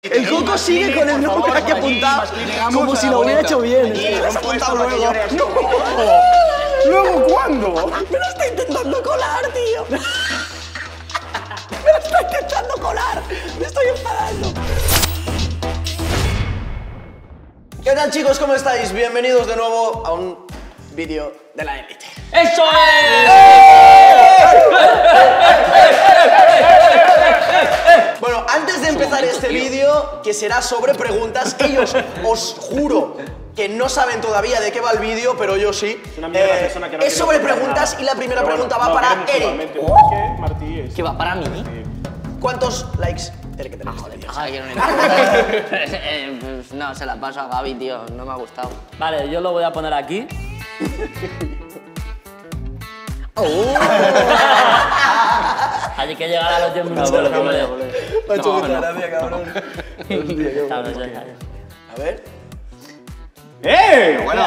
El Coco sigue con el nombre aquí apuntado, como si lo hubiera hecho bien. ¿Lo has apuntado luego? ¿Luego cuándo? Me lo está intentando colar, tío. Me lo está intentando colar. Me estoy enfadando. ¿Qué tal, chicos? ¿Cómo estáis? Bienvenidos de nuevo a un vídeo de la élite. ¡Eso es! Bueno, antes de empezar este vídeo, que será sobre preguntas, ellos os juro que no saben todavía de qué va el vídeo, pero yo sí. Es sobre preguntas y la primera pregunta va para Eric. ¿Qué va para mí? ¿Cuántos likes tiene que tener este vídeo? Pues no, se la paso a Gaby, tío. No me ha gustado. Vale, yo lo voy a poner aquí. Hay que llegar a los 10 minutos. Me ha hecho mucha gracia, cabrón. A ver. Bueno.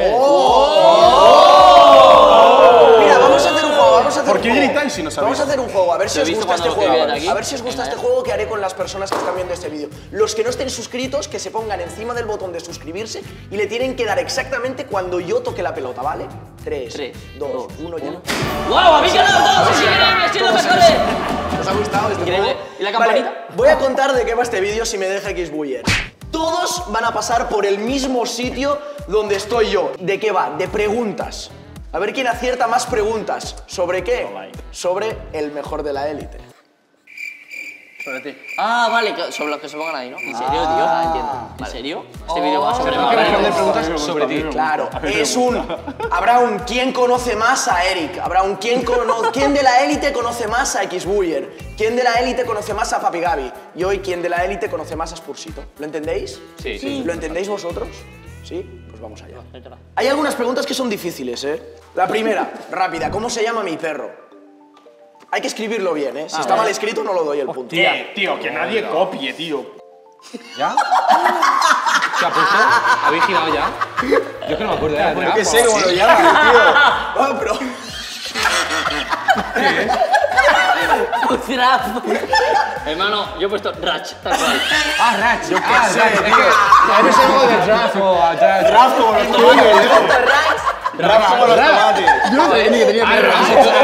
Mira, vamos a hacer un juego, vamos a hacer ¿Por un qué juego. gritáis si no sabéis? Vamos a hacer un juego, a ver si os visto gusta este cuando juego. lo que viene aquí. A ver si os gusta este juego que haré con las personas que están viendo este vídeo. Los que no estén suscritos, que se pongan encima del botón de suscribirse y le tienen que dar exactamente cuando yo toque la pelota, ¿vale? 3, 2, 1, ya. ¡Wow! ¡A mí que no! ¡Todos increíbles! ¡Siendo mejores! ¿Os ha gustado este Increíble. juego? ¿Y la campanita? Vale, voy a contar de qué va este vídeo si me deja Xbuyer. Todos van a pasar por el mismo sitio donde estoy yo. ¿De qué va? De preguntas. A ver quién acierta más preguntas. ¿Sobre qué? Sobre el mejor de la élite. Sobre ti. Ah, vale, sobre los que se pongan ahí, ¿no? ¿En serio, tío? Entiendo. ¿En serio? Este vídeo va sobre mí. preguntas sobre ti. Claro, es habrá un ¿quién conoce más a Eric? Habrá un ¿quién de la élite conoce más a Xbuyer? ¿Quién de la élite conoce más a Papi Gaby? Y hoy, ¿quién de la élite conoce más a Spursito? ¿Lo entendéis? Sí. ¿Lo entendéis vosotros? ¿Sí? Pues vamos allá. Hay algunas preguntas que son difíciles, ¿eh? La primera, rápida. ¿Cómo se llama mi perro? Hay que escribirlo bien, ¿eh? Si está mal escrito, no lo doy el punto. Tío, que nadie copie, tío. ¿Ya? ¿Se ha puesto? ¿Habéis girado ya? Yo es que no me acuerdo de Yo qué sé cómo lo llaman, tío. Ah, pero... Hermano, yo he puesto Ratch, tal cual. Ah, Ratch. Yo qué sé, tío. Eres el juego de Draft o Raf como los tuyos. Raf como los tomates. Yo no sabía ni que tenía perro.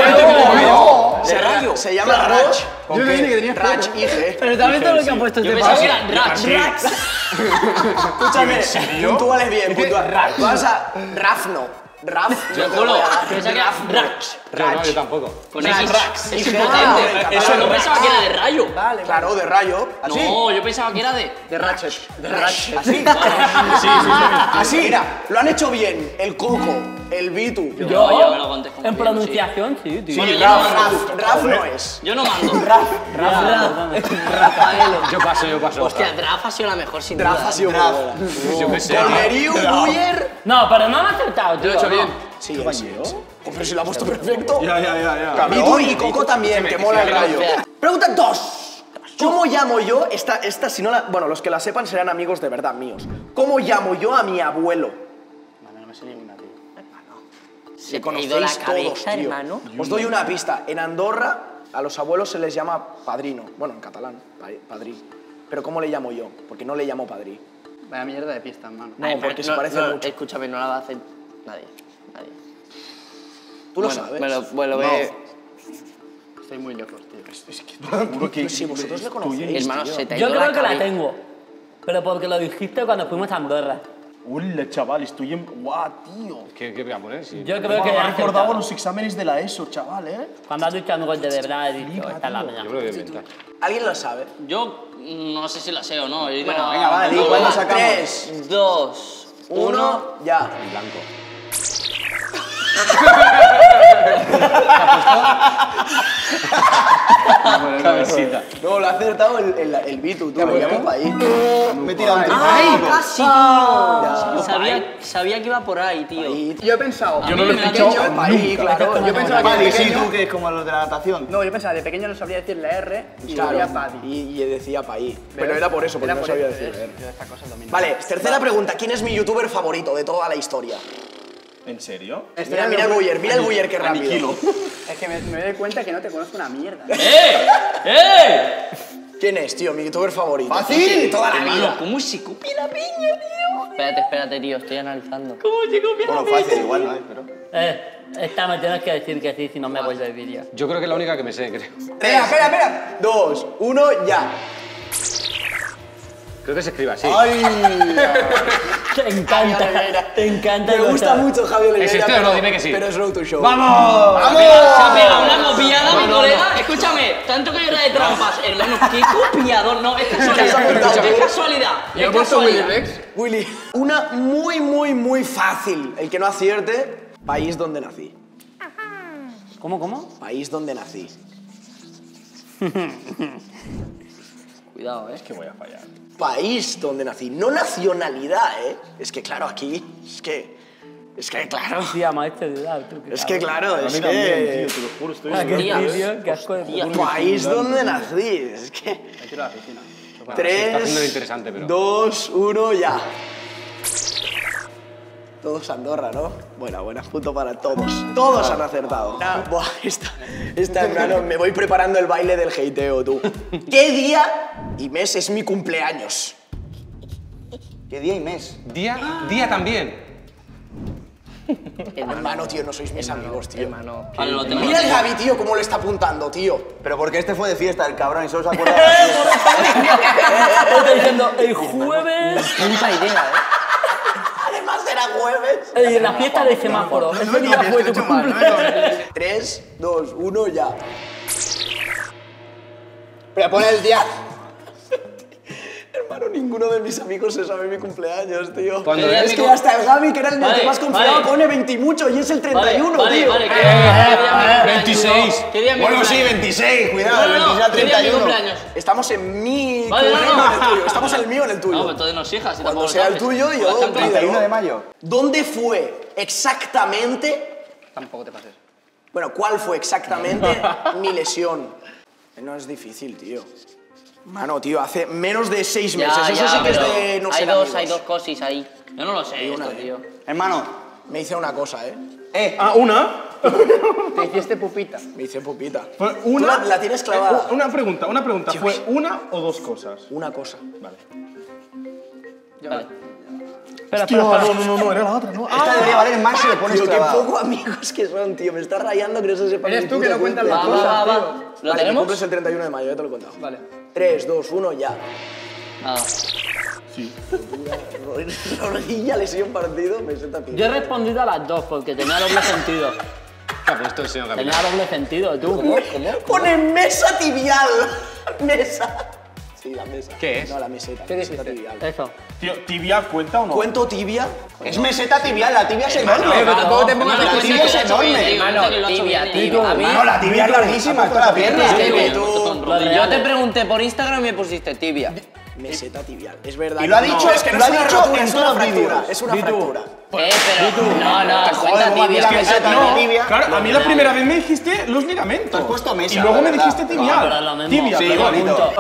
Se llama Ratch. Yo no sabía ni que tenía Ratch IG. Pero también todo lo que han puesto Yo este pensaba que paso. era Ratch. Escúchame, puntúales bien, puntúales. Vas a Rafno. Raf. Te juro, pensaba que era Ratch. No, yo tampoco. Con X. Es IG. impotente. Eso no pensaba que era de rayo. Claro, de rayo. Así. No, yo pensaba que era de Ratchet. De Ratchet. Así. Así, mira, lo han hecho bien. El Coco, el Vitu. Yo me lo conté como En bien, pronunciación, sí, tío. Bueno, yo no mando. Raf no es. Yo no mando. Yo paso. Hostia, Draf ha sido la mejor sin duda. Raf ha sido muy buena. Yo qué sé. Colmeriu, Buyer. No, pero no me ha acertado, tío. Lo he hecho bien. Sí, sí. Pero si lo ha puesto perfecto. Ya. Vitu y Coco también, que mola el rayo. Pregunta 2. ¿Cómo llamo yo? Esta, si no la... Bueno, los que la sepan serán amigos de verdad míos. ¿Cómo llamo yo a mi abuelo? Se te ha ido la cabeza, hermano. Os doy una pista. En Andorra a los abuelos se les llama padrino. Bueno, en catalán, padrí. Pero ¿cómo le llamo yo? Porque no le llamo padrí. Vaya mierda de pista, hermano. No, porque se parece mucho. Escúchame, no la va a hacer nadie. ¿Tú lo sabes? Me lo ve. Estoy muy lejos, tío. Pero si vosotros le conocéis, Hermano, tío. se te ha ido Yo la creo que la cabeza. tengo. Pero porque lo dijiste cuando fuimos a Andorra. Hola, chaval, estoy en... ¡Guau, tío! ¿Qué voy a poner? Sí. Yo creo que Me ya ha he recordado acertado. los exámenes de la ESO, chaval, ¿eh? Cuando has dicho amigos de verdad, he dicho, esta es la Yo mañana. me lo voy a inventar. ¿Alguien lo sabe? Yo no sé si la sé o no. Bueno, venga, va, di cuándo sacamos. 3, 2, 1, ya. En blanco. Cabecita. No, lo ha acertado el Vitu, tú. Lo llamo para ahí. Me he tirado un ¡Ay, casi, tío! Ya. Sabía que iba por ahí, tío. Yo he pensado. Yo no lo he me la escuchado he Para ahí, claro. Yo pensaba que Vale, de sí, pequeño. tú, que es como los de la natación. No, yo pensaba de pequeño no sabría decir la R y Claro. decía Paddy. Y decía paí. Pero era por eso, porque no sabía decir. Yo esta cosa domino. Vale, tercera pregunta. ¿Quién es mi youtuber favorito de toda la historia? ¿En serio? Mira el Buyer, qué rápido. Es que me doy cuenta que no te conozco una mierda. ¡Eh! ¿Quién es, tío? Mi youtuber favorito. ¡Fácil! De toda la Hermano, vida. ¿cómo se copia la piña, tío? Espérate, tío, estoy analizando. Bueno, fácil, igual no es, pero. Esta me tienes que decir que sí, si no me vuelve el vídeo. Yo creo que es la única que me sé, creo. Espera. 2, 1, ya. Creo que se escribe así. Te encanta, te encanta. Me gusta mucho Javier Oliveira. ¿Es este o no? Dime que sí. Pero es Road to Show. ¡Vamos! Se ha pegado una copiada, mi colega. Escúchame, tanto que era de trampas, hermano. Qué copiador, no, es casualidad. Es casualidad. Yo he Es puesto Willy casualidad. Rex. Willy, una muy fácil. El que no acierte, país donde nací. ¿Cómo? País donde nací. Cuidado, Que voy a fallar. País donde nací. No nacionalidad, ¿eh? Es que claro, aquí. Es que claro. Tía, maestro de edad, tú. Es que claro, A es mí también, que. tío, te lo juro, estoy Ah, qué Hostia. tío, qué asco de puta. País donde nací. Es que. Hay que ir a la piscina. Se está haciendo 3, interesante, pero. 2, 1, ya. Todos Andorra, ¿no? Buena, punto para todos. Todos han acertado. Buah, esta hermano, me voy preparando el baile del hateo, tú. ¿Qué día y mes es mi cumpleaños? ¿Qué día y mes? Día también. Hermano, tío, no sois mis amigos, tío. hermano. Vale, lo tengo. Mira el Gaby, tío, cómo le está apuntando, tío. Pero porque este fue de fiesta, el cabrón, y solo se acuerda de la fiesta. Está diciendo, el jueves. Puta idea, Además era jueves. En la fiesta de semáforo. Ese día fue tu cumpleaños. 3, 2, 1, ya. Pero pon el día. Hermano, ninguno de mis amigos se sabe mi cumpleaños, tío. ¿Cuándo es? Es que hasta el Gaby, que era el Vale, que más confiaba, vale. pone 20 y mucho y es el 31, Vale, tío. ¿qué día 26. ¿Qué día es mi Bueno, sí, cumpleaños? 26, cuidado, el 26 al ¿Qué día es mi 31. cumpleaños? Estamos en mi Vale, cumpleaños no, no. en el tuyo. Estamos en el mío en el tuyo. No, pues entonces no exijas. si Cuando tampoco sea el sabes. tuyo, yo Las canto. 31 de mayo. ¿Dónde fue exactamente? Tampoco te pases. Bueno, ¿cuál fue exactamente mi lesión? No es difícil, tío. Mano, tío, hace menos de 6 meses. Eso sí que es pero de no hay ser dos, amigos. hay dos cosis ahí. Yo no lo sé una, esto, tío. Hermano, Me hice una cosa, ¿eh? una. Te hiciste pupita. Me hice pupita. Fue Tú la tienes clavada. Una pregunta. ¿Fue una o dos cosas? Una cosa. Vale. Vale. Espera, No, era la otra, ¿no? Esta debería valer más si le pones Tío, qué clavado. poco amigos que son, tío. Me estás rayando que no se sepa Eres mi tú que puto no cuentas cumple. las Va, cosas, va, tío. va. ¿Lo Vale, mi tenemos? cumple es el 31 de mayo, ya te lo he contado. Vale. 3, 2, 1, ya. Nada. Rodilla, lesión, partido, meseta, tío. Yo he respondido a las dos porque tenía doble sentido. ¿Qué ha puesto el señor capitán? Tenía doble sentido, tú. Pone mesa tibial. Mesa. Sí, la mesa. ¿Qué es? No, la meseta. ¿Qué meseta dijiste? tibial. Eso. Tío, ¿tibia cuenta o no? ¿Cuento tibia? Es meseta tibial, la tibia es enorme. pero tampoco te pongas La de tibia es enorme. Hermano, tibia, tibia. A mí... No, la tibia es larguísima, está la pierna. Yo te pregunté por Instagram y me pusiste tibia. Meseta tibial. Es verdad. Y lo ha No, dicho- es que no lo es ha una dicho rotura, en es todos una los fractura. vídeos. Es una fractura. Pero... No, cuenta Joder, tibia. es que meseta No. y tibia. Claro, a mí la primera vez me dijiste los ligamentos. Te has puesto mesa, Y luego la me verdad. dijiste pero tibial. lo mismo. Tibia, Sí, perdón. bonito.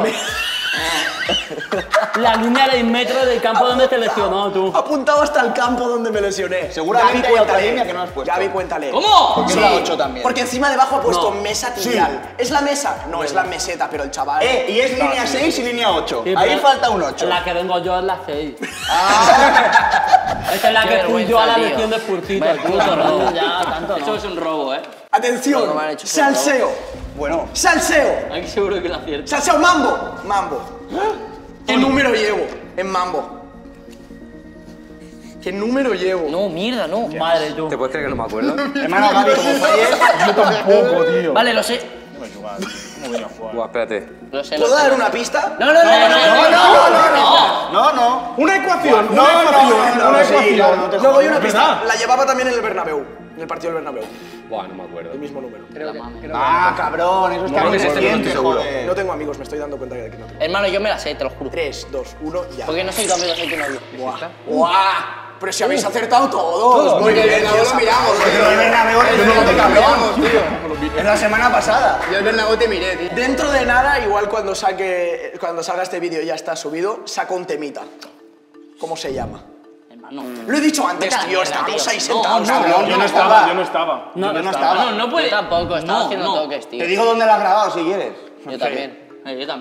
La línea del metro del campo donde te lesionó, tú. Apuntado hasta el campo donde me lesioné. Seguramente Gaby, hay otra cuéntale. línea que no has puesto. Gaby, cuéntale. ¿Cómo? Porque es la 8 también. Porque encima debajo ha puesto No. mesa tibial. ¿Es la mesa? No, es la meseta, pero el chaval... Y es línea 6 y línea 8. Sí, Ahí pero falta un 8. La que vengo yo es la 6. Ah. Esta es la Qué que fui yo a la vergüenza, tío. lesión de Spursito. Vaya Tú, puto robo. ya, tanto Eso no. es un robo, ¿eh? Atención, No me han hecho fútbol. salseo. Bueno, Salseo. Aquí seguro que lo acierto. Salseo, mambo. Mambo. ¿Qué número llevo en mambo? ¿Qué número llevo? No, mierda, no. Madre, tú. ¿Te puedes creer que no me acuerdo? hermano Gaby, como falles, Yo tampoco, tío. Vale, lo sé. ¿Cómo voy a jugar? Buah, espérate. Lo sé, lo ¿Puedo sé. dar una pista? No, no, no, no, no. no. Una ecuación, No, una ecuación, no, una sí, ecuación. no te No doy una ¿Verdad? pista. La llevaba también en el Bernabéu. En el partido del Bernabéu. Buah, no me acuerdo. El mismo número. Ah, cabrón, eso está No, muy que es este, reciente, no estoy seguro. joder. No tengo amigos, me estoy dando cuenta de que no tengo. Hermano, yo me la sé, te lo juro. 3, 2, 1, ya. Porque no soy tu amigo, soy tu novio. ¡Guau! Pero si habéis acertado todos. Muy bien, no lo miramos, Porque lo de Bernabéu es no de lo cabrón. miramos, Es la semana pasada. Yo el Bernabéu te miré, tío. Dentro de nada, igual cuando salga este vídeo ya está subido, saco un temita. ¿Cómo se llama? Hermano. Lo he dicho antes, Vete a la tío, mierda, estábamos tío. ahí No, sentados. no, cabrón. Yo no estaba, yo no estaba. No, Yo no estaba. No puede. Yo tampoco, estaba No, haciendo no. toques, tío. Te digo dónde la has grabado si quieres. Yo también. Yo también.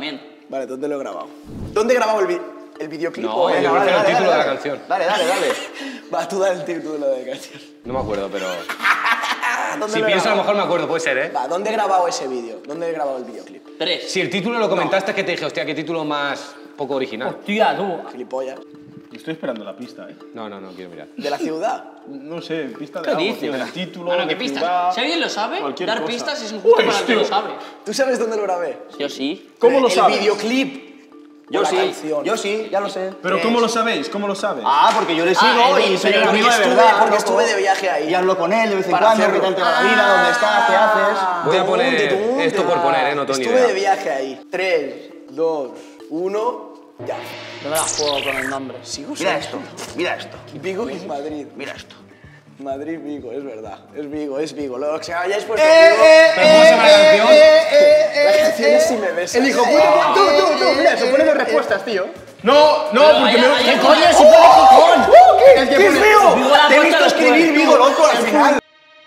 Vale, ¿dónde lo he grabado? ¿Dónde he grabado el videoclip? No, Venga, yo vale, prefiero el dale, título de dale. la canción. Dale. Va, tú da el título de la canción. No me acuerdo, pero... ¿Dónde Si lo he pienso, a lo grabado? mejor me acuerdo, puede ser, ¿eh? Va, ¿dónde he grabado ese vídeo? ¿Dónde he grabado el videoclip? 3. Si el título lo comentaste, es que te dije, hostia, qué título más poco original. Hostia, tú. Gilipollas. Estoy esperando la pista, ¿eh? No, quiero mirar. ¿De la ciudad? No sé, pista de ¿Qué algo, dices? tío, del título, Bueno, de ¿qué pistas? ciudad, Si alguien lo sabe, cualquier dar cosa. pistas es injusto para el que lo Pues, tío. sabe. ¿Tú sabes dónde lo grabé? Yo sí. ¿Cómo lo sabes? El videoclip. Yo O la sí, canción. yo sí, ya lo sé. Pero ¿cómo lo sabéis? ¿Cómo lo sabes? Ah, porque yo le sigo el y soy pero un amigo de porque verdad. porque loco. estuve de viaje ahí. Y hablo con él de vez en Para cuando, hacerlo. qué tal te va la vida, dónde estás, qué haces. Voy a poner esto por poner, no tengo ni Estuve de idea. viaje ahí. 3, 2, 1, ya. No me la juego con el nombre. Sigo Mira solo. esto. Vigo y Madrid. Mira esto. Madrid, Vigo, es verdad. Es Vigo. Lo que se hayáis puesto ¿Pero cómo se llama la canción? La canción es Si me besas. El hijo puta. Tú, mira, se pone dos respuestas, tío. No, porque me... ¿Qué ¡Coño, si pone Gijón! El que ¿Qué es pone- Vigo? Vigo la Te he puerta visto del escribir puerto. Vigo, loco, al final.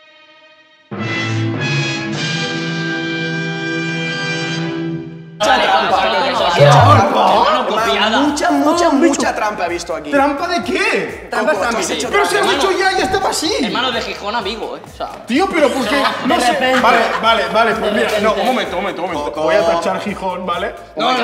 Hermano, copiada. Mucha trampa he visto aquí. ¿Trampa de qué? Trampas Coco, tú has también. hecho Pero si has trampa. dicho ya estaba así. Hermano, de Gijón a Vigo, O sea, Tío, pero ¿por qué? No sé. repente. Vale, pues mira, no, un momento. Voy a tachar Gijón, ¿vale?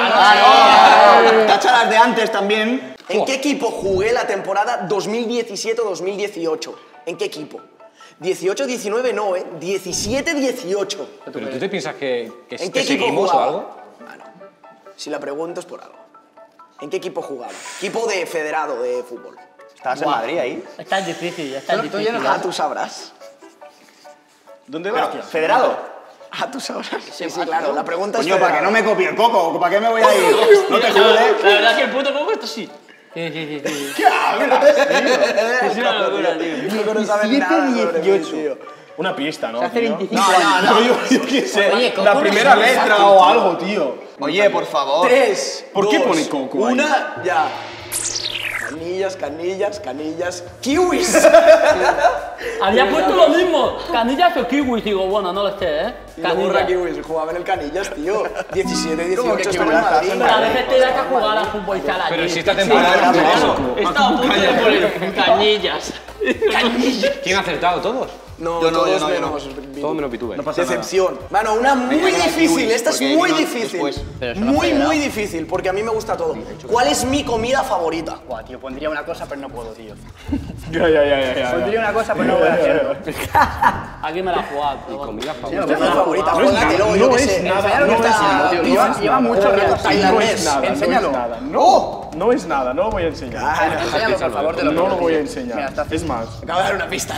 Tacha las de antes también. ¿En qué equipo jugué la temporada 2017-2018? ¿En qué equipo? 18-19 no, 17-18. ¿Pero tú te piensas que ¿En te qué equipo seguimos o jugaba? algo? Bueno, si la pregunto es por algo. ¿En qué equipo jugaba? Equipo de federado de fútbol. Estabas en Madrid ahí. Está difícil, está difícil. Ah, tú sabrás. ¿Dónde vas? Federado. Ah, tú sabrás. Sí, claro. La pregunta es Coño, para que no federado. me copie el coco, ¿para qué me voy a ir? No te la jodes. verdad es que el puto Coco está así. Sí. Es una locura, tío. Coco no sabe nada sobre mí, tío. Una pista, ¿no? Hace tío? 25 años. No, yo qué sé. Oye, Coco la no primera es letra fácil, o tío. algo, tío. Oye, por favor. 3. ¿Por qué pone Coco ahí? Una, ya. Canillas. ¡Kiwis! Había puesto lo mismo. Canillas o kiwis. Digo, bueno, no lo sé, ¿eh? Y la burra Canillas. Kiwis. Jugaba en el Canillas, tío. 17, ¿Cómo que 18 Kiwis? estaba en Madrid. Pero a veces te das a jugar a fútbol sala Pero allí. si esta temporada no Hermano, eso. estaba a punto de poner cañillas. ¿Quién ha acertado? ¿Todos? No, Yo no, todos yo no, yo menos. Todos menos Pituber. No pasa nada. Decepción. Mano, una muy Venga, difícil. Kiwis, Esta es porque muy vino difícil. después. Pero es una Muy federada. difícil, porque a mí me gusta todo. ¿Cuál es mi comida favorita? Buah, tío, pondría una cosa, pero no puedo, tío. Ya. Pondría una cosa, pero no voy a hacerlo. Aquí me la he jugado, tío. Comida ¿Cuál favorita. es mi favorita? No es Jódatelo, nada, yo no qué es sé. nada, Enséñalo no que está es haciendo, nada, tío. no Lleva- es Lleva nada. mucho rato. No es nada, Enséñalo. no es nada, no lo voy a enseñar. Enséñalo, por favor, te lo No lo pido, voy a tío. enseñar. Mira, está Es más, Acabo de dar una pista,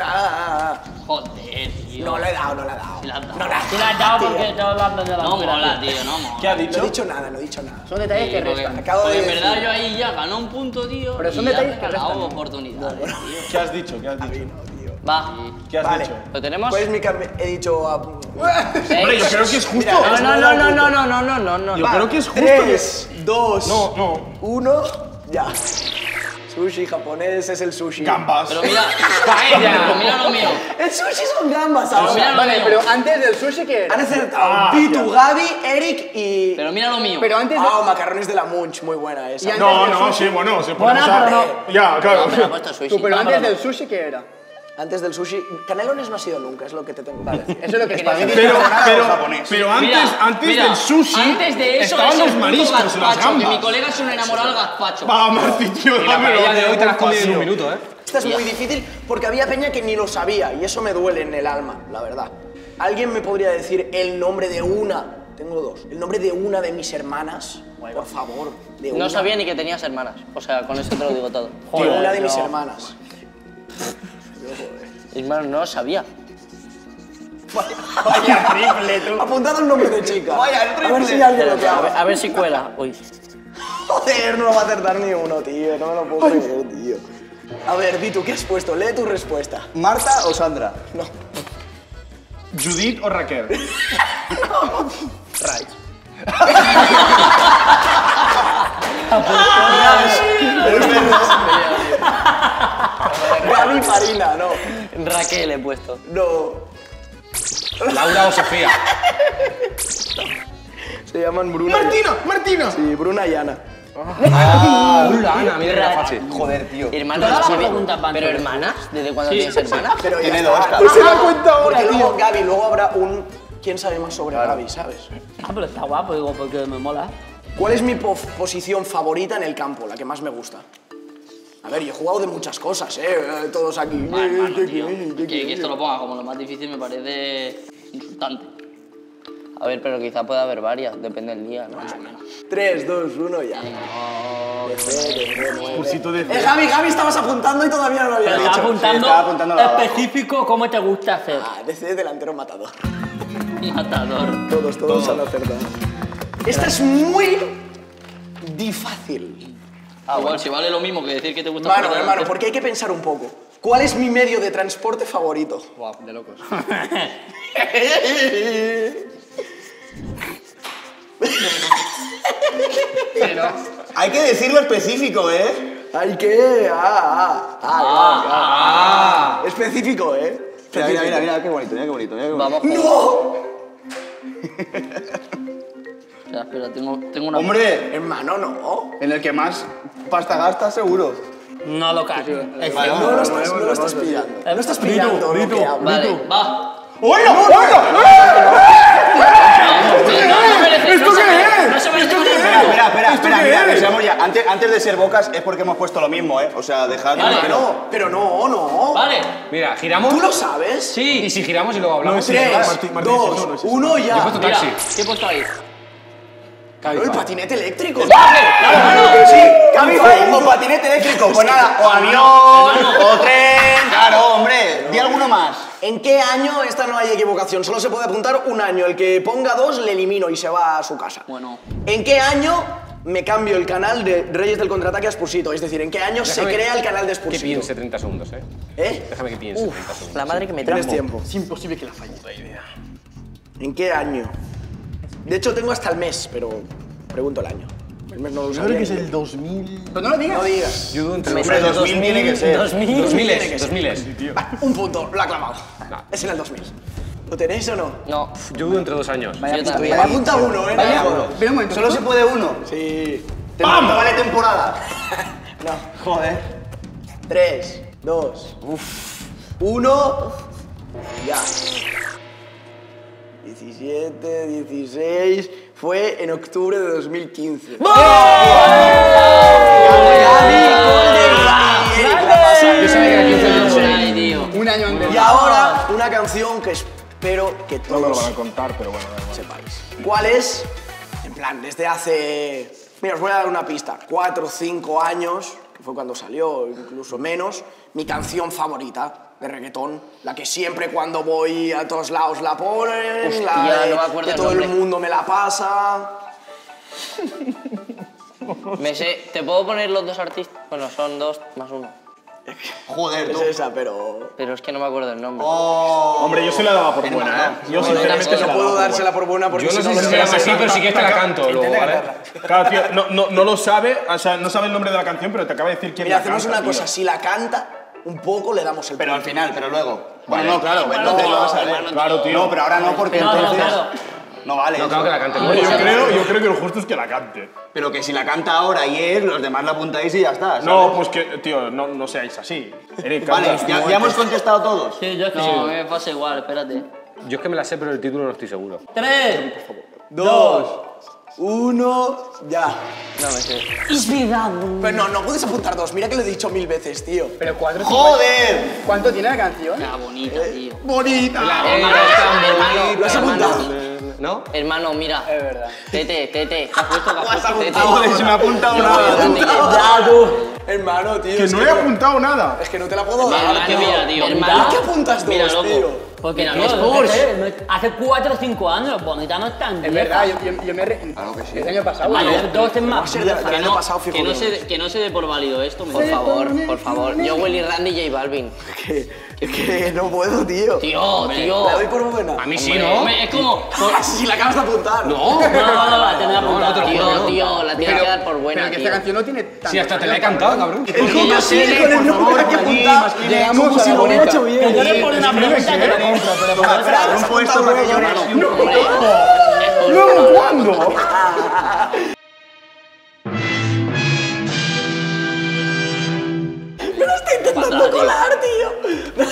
Joder, tío. No le he dado, no le he dado. Sí la has dado. No le he Sí la has dado porque te hablando de la No ópera, mola, tío. tío, no mola. ¿qué ha No he dicho? dicho nada, no he dicho nada. Son detalles que Porque- restan. Acabo porque de en verdad decir. yo ahí ya gané un punto, tío. Pero son y ya detalles me que he dado restan. oportunidades, tío. ¿Qué has dicho? ¿Qué has dicho? Va. ¿Qué has Vale. dicho? ¿Lo tenemos? ¿Cuál es mi He dicho. Hombre, yo creo que es justo. Mira, No. Yo creo que es justo. 3, 2, No. 1, ya. Sushi japonés es el sushi. Gambas. Pero mira, pero mira lo mío. El sushi son gambas Pero ahora. mira lo Vale, mío. pero antes del sushi, ¿qué era? Han acertado Pitu, Gaby, Eric y. Pero mira lo mío. Pero antes de... Ah, macarrones de la Munch, muy buena esa. Y antes No, del no, sushi. sí, bueno, se Buena, puede pero usar. Ya, claro. No, pero ha puesto sushi. Tú, pero No, antes no. del sushi, ¿qué era? Antes del sushi. Canelones no ha sido nunca, es lo que te tengo que decir. Eso es lo que quería saber. Pero antes, Mira, antes mira, del sushi antes de eso estaban es los el puto mariscos, las gazpacho, que mi gambas. colega es un enamorado del gazpacho. Va, Martín, tío, Y la dámelo, paella de tío, hoy te la has comido en tío. un minuto, ¿eh? Esta es muy difícil porque había peña que ni lo sabía y eso me duele en el alma, la verdad. ¿Alguien me podría decir el nombre de una? Tengo dos. El nombre de una de mis hermanas, por favor. De una. No sabía ni que tenías hermanas. O sea, con eso te lo digo todo. De una de mis hermanas. Hermano, no lo sabía. Vaya triple, tú. Apuntado el nombre de chica. Vaya, el A triple. ver si alguien lo clava. A ver si cuela. Uy. Joder, no lo va a acertar ni uno, tío. No me lo puedo creer, tío. A ver, Vitu, ¿qué has puesto? Lee tu respuesta. ¿Marta o Sandra? No. ¿Judith o Raquel? Gaby Farina, no. Raquel he puesto. No. Laura o Sofía. Se llaman Bruna. ¡Martina! Sí, Bruna y Ana. Ana, mira que era fácil. Joder, tío. Hermanas, Todas las sí, preguntas van pero bien. hermanas, ¿desde cuándo tienes hermanas? Pero ya Tiene está. dos, Pues se cabrón. da cuenta ahora, porque luego, Gaby, luego habrá un... ¿Quién sabe más sobre Gaby, sabes? Ah, pero está guapo, digo, porque me mola. ¿Cuál es mi posición favorita en el campo, la que más me gusta? A ver, yo he jugado de muchas cosas, todos aquí. Hermano, tío. Que esto lo ponga como lo más difícil me parece insultante. A ver, pero quizá pueda haber varias, depende del día, ¿no? 3, 2, 1, ya. Cursito de Javi, estabas apuntando y todavía no lo había Pero dicho. estaba apuntando, estaba apuntando la de abajo. específico cómo te gusta hacer. Ah, DC delantero matador. Matador. Todos han acertado. Esta es muy difícil. Igual, si vale lo mismo que decir que te gusta Hermano, jugar hermano, delante. porque hay que pensar un poco. ¿Cuál es mi medio de transporte favorito? Guau, de locos. Hay que decirlo específico, ¿eh? Hay que... Específico, ¿eh? Mira, qué bonito, mira qué bonito. Vamos, ¡No! Espera, tengo una... Hombre, Hermano, no. en el que más pasta gasta, seguro. No lo cago. No lo estás pillando. No estás pillando lo que hablo. Vale, va. ¡Oiga! ¿Esto qué es? No se merece un Espera, mira, que seamos ya. Antes de ser bocas es porque hemos puesto lo mismo, ¿eh? O sea, dejad... Vale. Pero no. Vale. Mira, giramos. ¿Tú lo sabes? Sí. Y si giramos y luego hablamos. 3, Martín, 2, 1, Yo he ya. puesto Mira, taxi. ¿qué he puesto ahí? Claro, el patinete eléctrico. Claro, sí. Cabify o patinete eléctrico. Pues nada, o avión, o tren... Claro, hombre, di alguno más. ¿En qué año? Esta no hay equivocación. Solo se puede apuntar un año. El que ponga 2 le elimino y se va a su casa. Bueno. ¿En qué año me cambio el canal de Reyes del Contraataque a Spursito? Es decir, ¿en qué año se Déjame crea el canal de Que Spursito? piense 30 segundos, ¿eh? ¿Eh? Déjame que piense 30 segundos. la madre que me Tienes trajo. tiempo. Es imposible que la falle. ¿En qué año? De hecho, tengo hasta el mes, pero pregunto el año. El mes no lo Yo sabía. creo que es el 2000. Pero no lo digas. No digas. Yo dudo entre Hombre, 2000 tiene que ser. 2000. Un punto, lo ha clavado. No. Es en el 2000. ¿Lo tenéis o no? No, Yo dudo entre 2 años. Yo también. Me apunta uno, ¿eh? Vaya, No, pero un momento. Solo se puede uno. Sí. ¡Pam! No vale temporada. No. Joder. 3, 2, 1. Ya. 17, 16. Fue en octubre de 2015. Yo sabía que era 15 años. Ay, tío. Un año antes. Y ahora una canción que espero que No me lo todos van a contar, pero bueno, da igual. sepáis. ¿Cuál es? En plan, desde hace... Mira, os voy a dar una pista. 4 o 5 años, que fue cuando salió, incluso menos, mi canción favorita de reggaetón, la que siempre cuando voy a todos lados la ponen, Hostia, la de no me acuerdo que el todo el nombre. mundo me la pasa... me sé. ¿Te puedo poner los dos artistas? Bueno, son 2 más 1. Joder, Es tú. esa, pero... Pero es que no me acuerdo el nombre. Hombre, yo se la daba por buena, ¿eh? Yo sinceramente se la No daba puedo por buena. dársela por buena porque Yo no si sé no si lo se llama sé. así, pero sí que te la canto luego, ¿vale? Claro, tío, no lo sabe, o sea, no sabe el nombre de la canción, pero te acaba de decir quién Mira, la hacemos canta, una cosa, tío. si la canta, un poco le damos el Pero al punto. final, pero luego. Bueno, no, claro, Bueno, entonces no, lo vas a hermano, ver. Claro, tío. No, pero ahora no, porque No, entonces. claro. No vale. No, eso. claro que la cante. Hombre, yo creo que lo justo es que la cante. Pero que si la canta ahora y es, los demás la apuntáis y ya está. ¿sabes? No, pues que, tío, no seáis así. Eric, Vale, canta. ya hemos contestado todos. Sí, yo No, sí. me pasa igual, espérate. Yo es que me la sé, pero el título no estoy seguro. 3, 2, 1, ya. No me sé. Pero no puedes apuntar 2, mira que lo he dicho 1000 veces, tío. Pero 4. ¡Joder! ¿Cuánto tiene la canción? Qué bonita, tío. ¡Bonita! ¿Lo has apuntado? ¿No? Hermano, mira. Es verdad. Tete. ¿Qué has puesto? Tete. Joder, se me ha apuntado nada. Ya, tú. Hermano, tío. Que es no he apuntado nada. Es que no te la puedo dar. Hermano, mira, tío. Hermano. ¿Por qué apuntas 2, Mira, loco. tío? Porque, Mira, tío, los yo qué Spurs. sé, hace 4 o 5 años, bonita no es tan Es vieja. verdad, yo me re... Claro que sí. El año pasado. A ¿no? ver, 2 es más. Ser del Que año no, pasado, fijo que no que se, que no se dé por válido esto, Por favor. Yo, Willy Randy y J Balvin. que no puedo, tío. Tío. ¿La doy por buena? A mí sí, ¿no? Hombre, es como... Si la acabas de apuntar. No. No, tener apuntado. Tío, la tienes que dar por buena, Pero que tío. esta canción no tiene tanto. Sí, hasta te la he cantado, cabrón. Porque yo sé con el nombre que apuntar. Llegamos Como a si la lo hubiera bonita. hecho bien. Que yo le pongo una pregunta que lo compro, pero por Espera, un puesto para que llores. No, ¿Luego cuándo? Me lo estoy intentando colar, tío. Me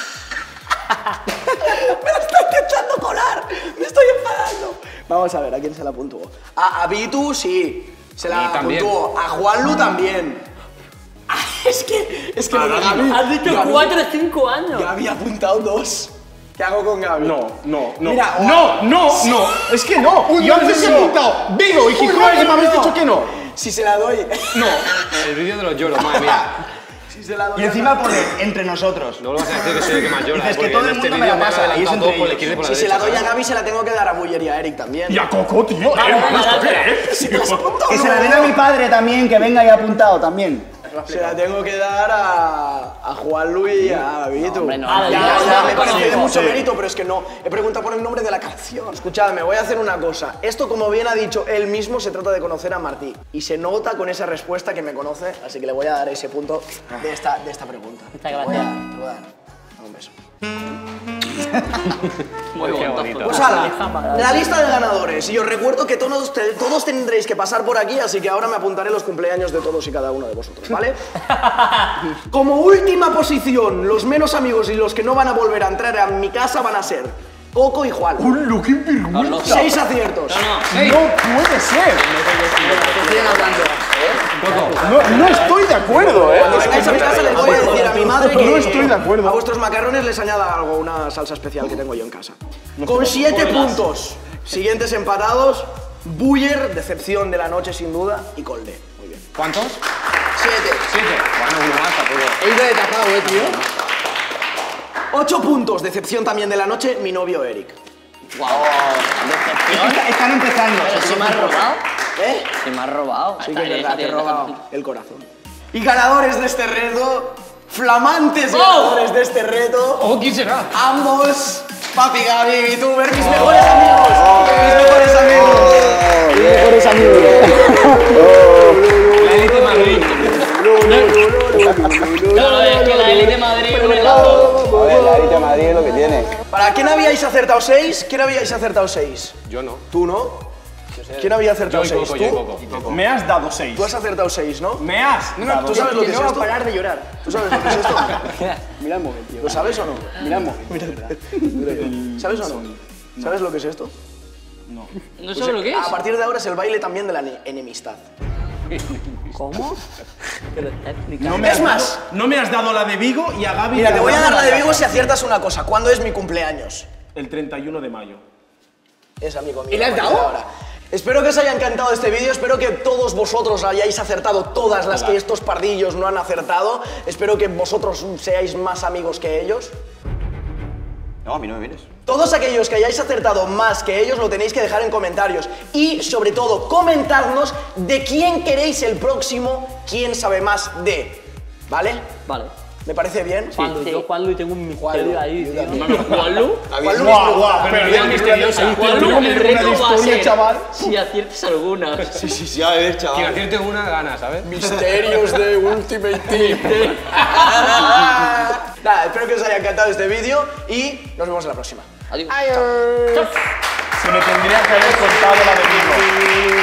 lo estoy intentando colar. Me estoy enfadando. Vamos a ver, ¿a quién se la puntuó? A Vitu, sí. Se la también. puntuó. A Juanlu también. Es que Gaby. Has dicho Gaby- 4 o 5 años. Gaby ha apuntado 2. ¿Qué hago con Gaby? No. Mira, No. Es que no. Yo antes he apuntado Vigo y Gijón y me habéis dicho que no. Si se la doy. No. El vídeo de los lloros, madre mía. Si se la doy. Y encima pone entre nosotros. No lo vas a decir que soy el que más llora. Dices que porque todo en el este mundo me vídeo la han pasa, y es adelantado entre todos por la ellos. izquierda y por la Si se la derecha. doy a Gaby, se la tengo que dar a Buller y a Eric también. Y a Coco, tío. Si te las apunto, Que se no. la den a mi padre también, que venga y apuntado también. Se la tengo que dar a Juanlu y a Vitu. hombre, no. Ya, me no, parece de no, mucho mérito, pero es que no. He preguntado por el nombre de la canción. Escuchadme, voy a hacer una cosa. Esto, como bien ha dicho él mismo, se trata de conocer a Martí. Y se nota con esa respuesta que me conoce, así que le voy a dar ese punto de esta pregunta. Muchas Te voy a gracias. dar un beso. Muy bonito. Pues ala, la lista de ganadores. Y os recuerdo que todos tendréis que pasar por aquí, así que ahora me apuntaré los cumpleaños de todos y cada uno de vosotros, ¿vale? Como última posición, los menos amigos y los que no van a volver a entrar a mi casa van a ser Coco y Juan. ¡Hola, qué vergüenza! 6 aciertos. No puede ser. Siguen hablando. No estoy de acuerdo, Cuando vengáis a mi casa les voy a decir a mi madre que No estoy de acuerdo. a vuestros macarrones les añada algo, una salsa especial que tengo yo en casa. Con 7 puntos. Siguientes empatados, Buller, decepción de la noche sin duda, y Colde. Muy bien. ¿Cuántos? 7. 7. Bueno, uno más, tampoco. He ido de tapado, tío. 8 puntos, decepción también de la noche, mi novio Eric. Wow. Decepción. Están empezando. Pero si me has robado. ¿Eh? Si me has robado. Sí que es verdad, te he robado el corazón. Y ganadores de este reto, flamantes ganadores de este reto, ¿O quién será? ambos, Papi, Gaby y VTuber, mis mejores amigos. Mis mejores amigos. Mis mejores amigos. La élite Madrid. Claro, es que la élite Madrid un helado. A ver, la Elite Madrid es lo que tiene. ¿Para quién habíais acertado 6? ¿Quién habíais acertado 6? Yo no. ¿Tú no? ¿Quién había acertado Yo y 6? Coco, yo y ¿Tú? Coco. Me has dado 6. Tú has acertado 6, ¿no? Me has dado ¿Tú sabes lo que es No va a esto? parar de llorar. ¿Tú sabes lo que es esto? Mira el móvil, tío. ¿Lo sabes o no? Mira el móvil. ¿Sabes o no? ¿Sabes lo que es esto? ¿No sabes lo que es? A partir de ahora es el baile también de la enemistad. ¿Cómo? Pero técnica. Es más, No me has dado la de Vigo y a Gaby. mira, le te voy a has dar dado la de Vigo si aciertas una cosa. ¿Cuándo es mi cumpleaños? El 31 de mayo. Es amigo mío. ¿Y le has a partir de dado? ahora. Espero que os haya encantado este vídeo, espero que todos vosotros hayáis acertado todas las que estos pardillos no han acertado. Espero que vosotros seáis más amigos que ellos. No, a mí no me vienes. Todos aquellos que hayáis acertado más que ellos lo tenéis que dejar en comentarios. Y, sobre todo, comentadnos de quién queréis el próximo Quién sabe más de. ¿Vale? Vale. ¿Me parece bien? Juanlu, yo Juanlu y tengo un misterio ahí, tío. ¿Juanlu? Juanlu, Guau, guau, pero ya misteriosa. Juanlu, el reto va a historia, ser chaval. si aciertas alguna. Ya ves, Quien chaval. acierte una gana, ¿sabes? Misterios de Ultimate Team. Nada, espero que os haya encantado este vídeo y nos vemos en la próxima. Adiós. Se me tendría que haber contado la de Vigo.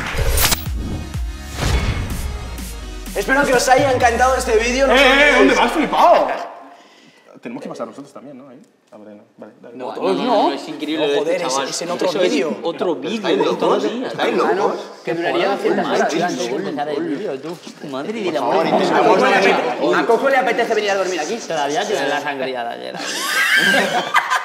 Espero que os haya encantado este vídeo. No os olvidéis- ¿Dónde vas, flipado? Tenemos que pasar nosotros también, ¿no? Ahí. A ver, no. Vale, dale. No, es increíble. No, joder, este chaval. es en otro Eso es vídeo. Otro vídeo de todos los días. ¿Estáis locos? Que duraría 200 horas. Tío, antes de empezar el vídeo, tú. Madre de la Ahora muerte. intentamos. A Coco le apetece venir a dormir aquí. Todavía tienes la sangría de ayer.